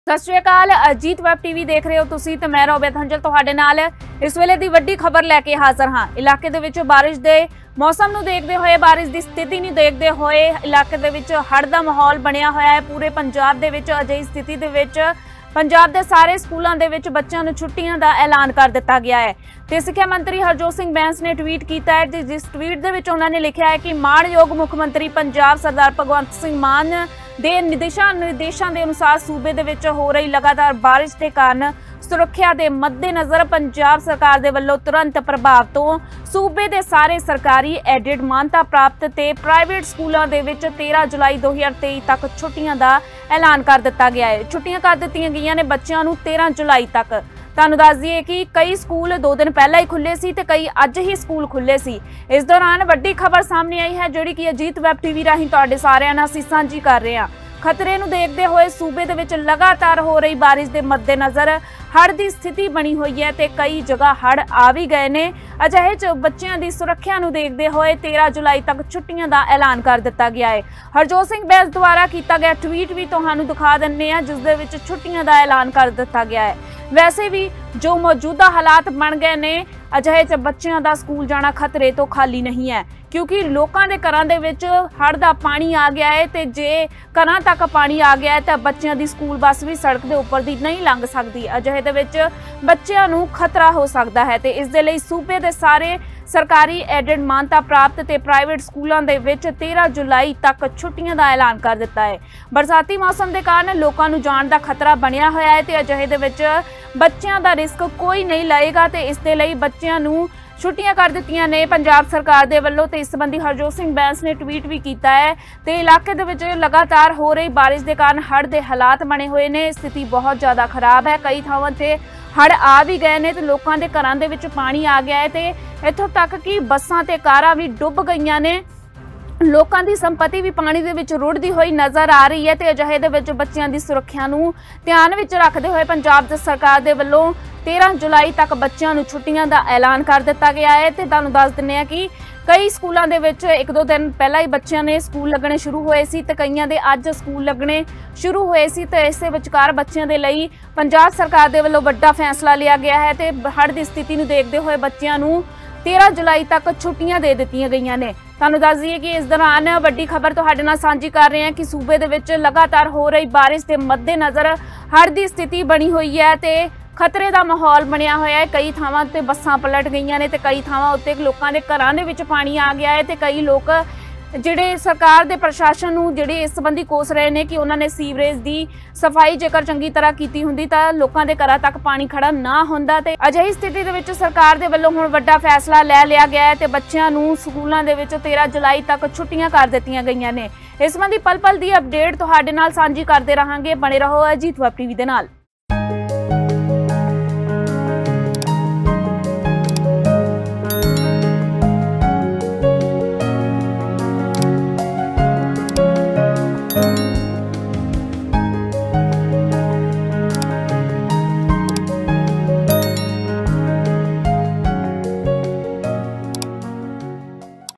सत श्री अकाल। Ajit web TV देख रहे हो तुसी ते मैं रोबिया हंजल तुहाडे नाल इस वेले दी वड्डी खबर लैके हाज़र हाँ। इलाके दे विच बारिश दे मौसम नूं देखदे होए, बारिश दी स्थिति नूं देखदे होए इलाके दे विच हड़ दा माहौल बनिया होया है। पूरे पंजाब दे विच अजिही स्थिति दे विच पंजाब दे सारे स्कूलों के विच बच्चों नूं छुट्टियां दा ऐलान कर दिता गया है। ते सिक्ख्या मंत्री हरजोत सिंह बैंस ने ट्वीट किया है, जिस ट्वीट दे विच उन्होंने लिखा है कि माणयोग मुख मंत्री पंजाब सरदार भगवंत सिंह मान दे निर्देशों के अनुसार सूबे दे विच हो रही लगातार बारिश के कारण सुरक्षा के मद्देनज़र पंजाब सरकार दे वल्लों तुरंत प्रभाव तो सूबे के सारे सरकारी एडिड मानता प्राप्त ते प्राइवेट स्कूलों के विच 13 जुलाई 2023 तक छुट्टियां का ऐलान कर दिता गया है। छुट्टियां कर दित्तियां गईयां ने बच्चों नूं 13 जुलाई तक। तुहानूं दस दईए कि कई स्कूल 2 दिन पहला ही खुले सी ते कई अज ही स्कूल खुले सी। इस दौरान वड्डी खबर सामने आई है जिहड़ी कि अजीत वैब टीवी राही तुहाडे सारिआं नाल असीं सांझी कर रहे हां। खतरे नूं देखदे होए सूबे दे विच लगातार हो रही बारिश के मद्देनज़र हड़ की स्थिति बनी हुई है ते कई जगह हड़ आ भी गए ने। अजिहे च बच्चों की सुरक्षा नूं देखदे होए 13 जुलाई तक छुट्टियां का ऐलान कर दिता गया है। हरजोत सिंह बैंस द्वारा किया गया ट्वीट भी तुहानूं दिखा दिंदे आ, जिस दे विच छुट्टियां का ऐलान कर दिता गया है। वैसे भी जो मौजूदा हालात बन गए ने, अजिहे च बच्चों का स्कूल जाना खतरे तो खाली नहीं है, क्योंकि लोगों के घरों के विच हड़ का पानी आ गया है ते जे घरों तक पानी आ गया है तो बच्चों की स्कूल बस भी सड़क के उपर दी नहीं लंघ सकती। अजिहे दे विच बच्चों नूं खतरा हो सकता है ते इस दे लई सूबे दे सारे सरकारी एडिड मानता प्राप्त ते प्राइवेट स्कूलों के विच 13 जुलाई तक छुट्टियां का ऐलान कर दिता है। बरसाती मौसम के कारण लोगों नूं जाण दा खतरा बनिया होया है ते अजिहे दे विच बच्चों का रिस्क कोई नहीं लएगा ते इस दे लई बच्चों नूं छुट्टियां कर दित्तियां ने पंजाब सरकार दे वल्लों। ते इस संबंधी हरजोत सिंह बैंस ने ट्वीट भी किया है। ते इलाके दे विच लगातार हो रही बारिश के कारण हड़ के हालात बने हुए ने, स्थिति बहुत ज़्यादा खराब है। कई थावां ते हड़ आ भी गए ने ते लोकां दे घरां दे विच पानी आ गया है ते इत्थों तक कि बसां ते कारां भी डुब गईयां ने। लोकां दी संपत्ति भी पानी दे विच रुड़दी हुई नज़र आ रही है ते अजिहे दे विच बच्चों की सुरक्षा नूं ध्यान विच रखदे होए पंजाब सरकार दे वल्लों 13 जुलाई तक बच्चों नूं छुट्टियां का ऐलान कर दिता गया है। ते तुहानूं दस दिंदे आ कि कई स्कूलों के विच 1-2 दिन पहला ही बच्चों ने स्कूल लगने शुरू होए सी ते कईयां दे अज स्कूल लगने शुरू होए सी। ते इस विचकार बच्चों के लिए पंजाब सरकार दे वल्लों वड्डा फैसला लिया गया है ते हड़ की स्थिति नूं देखदे होए बच्चों नूं 13 जुलाई तक छुट्टियां दे दित्तियां गईयां ने। तुहानूं दस दईए कि इस दौरान वड्डी खबर तुहाडे नाल सांझी कर रहे हैं कि सूबे दे विच लगातार हो रही बारिश के मद्देनज़र हड़ की स्थिति बनी हुई है ते खतरे का माहौल बनया होया है। कई थावां ते बसां पलट गईयां ने ते कई थावां उत्ते लोकां दे घरां दे विच पानी आ गया है ते कई लोग जिहड़े सरकार दे प्रशासन नूं जिहड़े इस संबंधी कोस रहे ने कि उन्होंने सीवरेज दी सफाई जेकर चंगी तरह कीती हुंदी तां लोकां दे घरां तक पानी खड़ा ना हुंदा। ते अजिही स्थिति दे विच सरकार दे वल्लों हुण वड्डा फैसला ले लिया गया है ते बच्चों नूं स्कूलों दे विच 13 जुलाई तक छुट्टियां कर दित्तियां गईयां ने। इस संबंधी पल पल दी अपडेट तुहाडे नाल सांझी करदे रहांगे। बने रहो अजीत वैब टीवी दे नाल।